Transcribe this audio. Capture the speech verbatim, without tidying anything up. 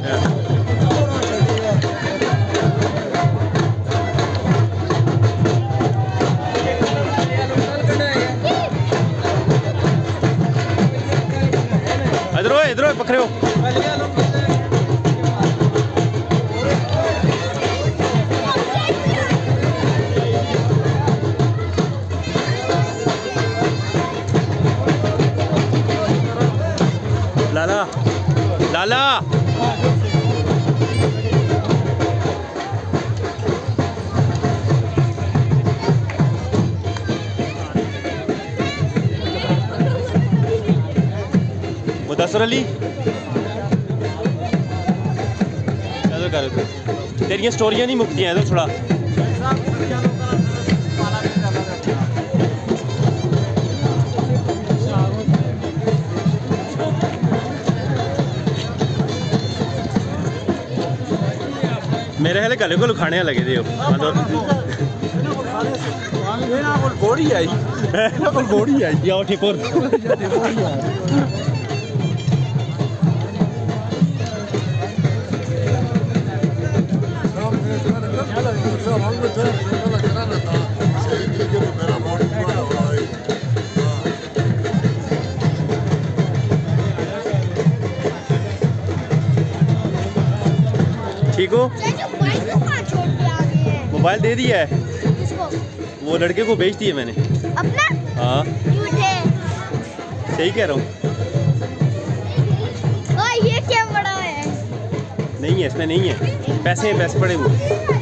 इधरो इधरो पकड़े हो। लाला लाला मुदस्सर अली कर तेरिया स्टोरियां नहीं मुकती हैं तो थोड़ा मेरे ख्याल गले को खाने लगे थे घोड़ी आई घोड़ी आई या ठिपुर ठीक हो? मोबाइल दे दिया है। वो लड़के को बेच दिया मैंने अपना। हाँ सही कह रहा हूँ। ये क्या बड़ा है? नहीं है इसमें नहीं है पैसे पैसे पड़े हुए।